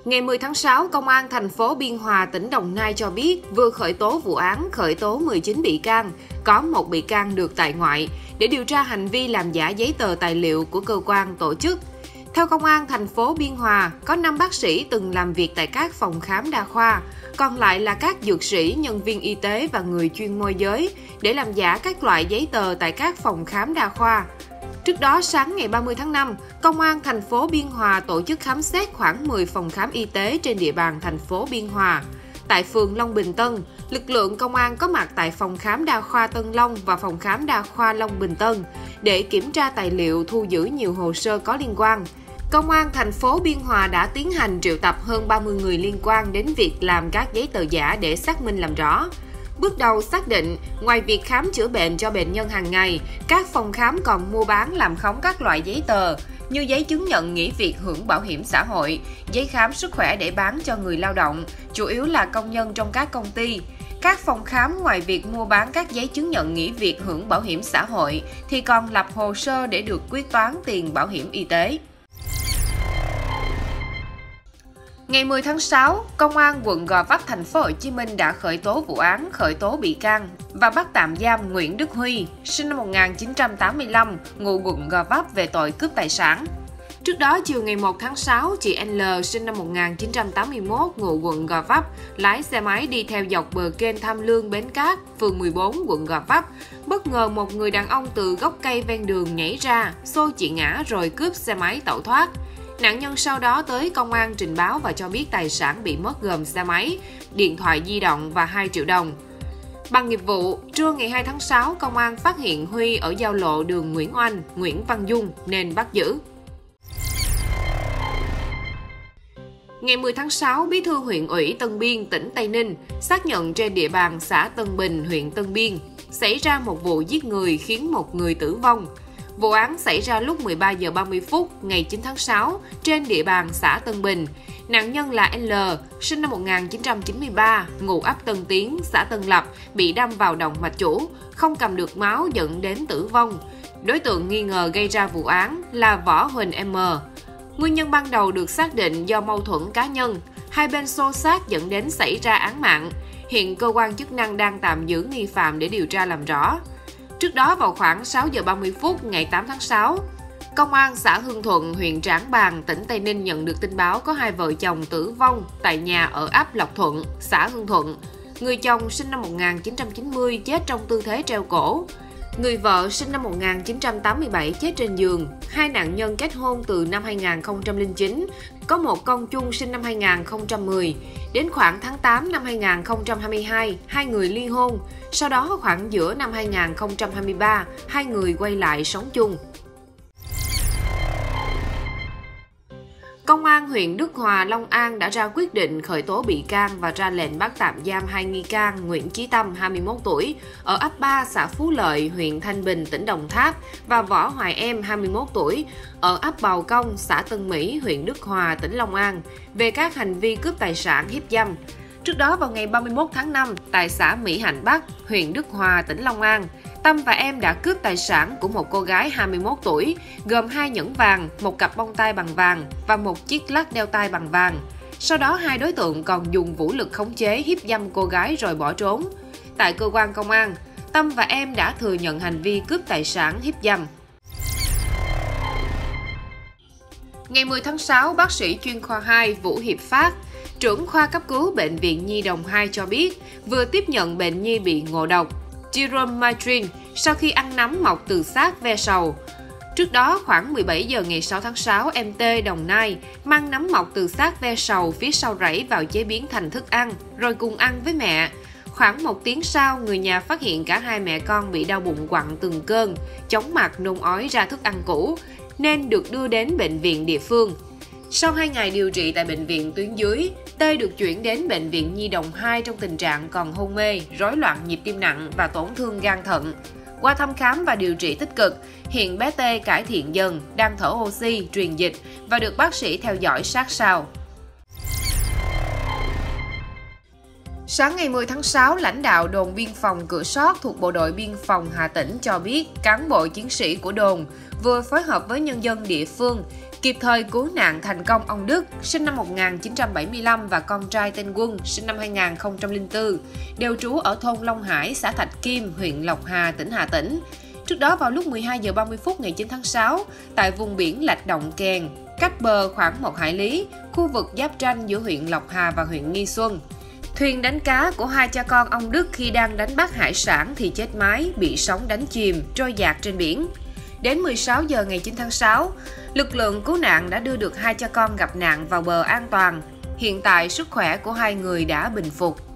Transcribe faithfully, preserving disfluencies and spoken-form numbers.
Ngày mười tháng sáu, Công an thành phố Biên Hòa, tỉnh Đồng Nai cho biết vừa khởi tố vụ án, khởi tố mười chín bị can, có một bị can được tại ngoại để điều tra hành vi làm giả giấy tờ tài liệu của cơ quan tổ chức. Theo Công an thành phố Biên Hòa, có năm bác sĩ từng làm việc tại các phòng khám đa khoa, còn lại là các dược sĩ, nhân viên y tế và người chuyên môi giới để làm giả các loại giấy tờ tại các phòng khám đa khoa. Trước đó, sáng ngày ba mươi tháng năm, Công an thành phố Biên Hòa tổ chức khám xét khoảng mười phòng khám y tế trên địa bàn thành phố Biên Hòa. Tại phường Long Bình Tân, lực lượng công an có mặt tại phòng khám đa khoa Tân Long và phòng khám đa khoa Long Bình Tân để kiểm tra tài liệu, thu giữ nhiều hồ sơ có liên quan. Công an thành phố Biên Hòa đã tiến hành triệu tập hơn ba mươi người liên quan đến việc làm các giấy tờ giả để xác minh làm rõ. Bước đầu xác định, ngoài việc khám chữa bệnh cho bệnh nhân hàng ngày, các phòng khám còn mua bán làm khống các loại giấy tờ như giấy chứng nhận nghỉ việc hưởng bảo hiểm xã hội, giấy khám sức khỏe để bán cho người lao động, chủ yếu là công nhân trong các công ty. Các phòng khám ngoài việc mua bán các giấy chứng nhận nghỉ việc hưởng bảo hiểm xã hội thì còn lập hồ sơ để được quyết toán tiền bảo hiểm y tế. Ngày mười tháng sáu, Công an quận Gò Vấp, thành phố Hồ Chí Minh đã khởi tố vụ án, khởi tố bị can và bắt tạm giam Nguyễn Đức Huy, sinh năm một nghìn chín trăm tám mươi lăm, ngụ quận Gò Vấp về tội cướp tài sản. Trước đó, chiều ngày một tháng sáu, chị L, sinh năm một nghìn chín trăm tám mươi mốt, ngụ quận Gò Vấp, lái xe máy đi theo dọc bờ kênh Tham Lương Bến Cát, phường mười bốn, quận Gò Vấp. Bất ngờ một người đàn ông từ gốc cây ven đường nhảy ra, xô chị ngã rồi cướp xe máy tẩu thoát. Nạn nhân sau đó tới công an trình báo và cho biết tài sản bị mất gồm xe máy, điện thoại di động và hai triệu đồng. Bằng nghiệp vụ, trưa ngày hai tháng sáu, công an phát hiện Huy ở giao lộ đường Nguyễn Oanh, Nguyễn Văn Dung nên bắt giữ. Ngày mười tháng sáu, Bí thư huyện ủy Tân Biên, tỉnh Tây Ninh xác nhận trên địa bàn xã Tân Bình, huyện Tân Biên xảy ra một vụ giết người khiến một người tử vong. Vụ án xảy ra lúc mười ba giờ ba mươi phút ngày chín tháng sáu trên địa bàn xã Tân Bình. Nạn nhân là L, sinh năm một nghìn chín trăm chín mươi ba, ngụ ấp Tân Tiến, xã Tân Lập, bị đâm vào động mạch chủ, không cầm được máu dẫn đến tử vong. Đối tượng nghi ngờ gây ra vụ án là Võ Huỳnh M. Nguyên nhân ban đầu được xác định do mâu thuẫn cá nhân, hai bên xô xát dẫn đến xảy ra án mạng. Hiện cơ quan chức năng đang tạm giữ nghi phạm để điều tra làm rõ. Trước đó vào khoảng sáu giờ ba mươi phút ngày tám tháng sáu, Công an xã Hưng Thuận, huyện Trảng Bàng, tỉnh Tây Ninh nhận được tin báo có hai vợ chồng tử vong tại nhà ở ấp Lộc Thuận, xã Hưng Thuận. Người chồng sinh năm một nghìn chín trăm chín mươi chết trong tư thế treo cổ. Người vợ sinh năm một nghìn chín trăm tám mươi bảy chết trên giường. Hai nạn nhân kết hôn từ năm hai nghìn không trăm lẻ chín, có một con chung sinh năm hai nghìn không trăm mười. Đến khoảng tháng tám năm hai nghìn không trăm hai mươi hai, hai người ly hôn. Sau đó khoảng giữa năm hai nghìn không trăm hai mươi ba, hai người quay lại sống chung. Công an huyện Đức Hòa, Long An đã ra quyết định khởi tố bị can và ra lệnh bắt tạm giam hai nghi can Nguyễn Chí Tâm, hai mươi mốt tuổi, ở ấp ba, xã Phú Lợi, huyện Thanh Bình, tỉnh Đồng Tháp và Võ Hoài Em, hai mươi mốt tuổi, ở ấp Bào Công, xã Tân Mỹ, huyện Đức Hòa, tỉnh Long An, về các hành vi cướp tài sản, hiếp dâm. Trước đó vào ngày ba mươi mốt tháng năm, tại xã Mỹ Hạnh Bắc, huyện Đức Hòa, tỉnh Long An, Tâm và Em đã cướp tài sản của một cô gái hai mươi mốt tuổi, gồm hai nhẫn vàng, một cặp bông tai bằng vàng và một chiếc lắc đeo tai bằng vàng. Sau đó, hai đối tượng còn dùng vũ lực khống chế hiếp dâm cô gái rồi bỏ trốn. Tại cơ quan công an, Tâm và Em đã thừa nhận hành vi cướp tài sản, hiếp dâm. Ngày mười tháng sáu, bác sĩ chuyên khoa hai Vũ Hiệp Phát, trưởng khoa cấp cứu Bệnh viện Nhi Đồng hai cho biết vừa tiếp nhận bệnh nhi bị ngộ độc Tyrannometrin sau khi ăn nấm mọc từ xác ve sầu. Trước đó, khoảng mười bảy giờ ngày sáu tháng sáu, em T, Đồng Nai, mang nấm mọc từ xác ve sầu phía sau rẫy vào chế biến thành thức ăn, rồi cùng ăn với mẹ. Khoảng một tiếng sau, người nhà phát hiện cả hai mẹ con bị đau bụng quặn từng cơn, chóng mặt nôn ói ra thức ăn cũ, nên được đưa đến bệnh viện địa phương. Sau hai ngày điều trị tại bệnh viện tuyến dưới, T được chuyển đến bệnh viện Nhi Đồng hai trong tình trạng còn hôn mê, rối loạn nhịp tim nặng và tổn thương gan thận. Qua thăm khám và điều trị tích cực, hiện bé T cải thiện dần, đang thở oxy, truyền dịch và được bác sĩ theo dõi sát sao. Sáng ngày mười tháng sáu, lãnh đạo đồn biên phòng Cửa Sót thuộc Bộ đội Biên phòng Hà Tĩnh cho biết cán bộ chiến sĩ của đồn vừa phối hợp với nhân dân địa phương Kịp thời cứu nạn thành công ông Đức, sinh năm một nghìn chín trăm bảy mươi lăm và con trai tên Quân, sinh năm hai nghìn không trăm lẻ bốn, đều trú ở thôn Long Hải, xã Thạch Kim, huyện Lộc Hà, tỉnh Hà Tĩnh. Trước đó vào lúc mười hai giờ ba mươi phút ngày chín tháng sáu, tại vùng biển Lạch Động Kèn, cách bờ khoảng một hải lý, khu vực giáp ranh giữa huyện Lộc Hà và huyện Nghi Xuân, thuyền đánh cá của hai cha con ông Đức khi đang đánh bắt hải sản thì chết máy, bị sóng đánh chìm, trôi dạt trên biển. Đến mười sáu giờ ngày chín tháng sáu, lực lượng cứu nạn đã đưa được hai cha con gặp nạn vào bờ an toàn. Hiện tại sức khỏe của hai người đã bình phục.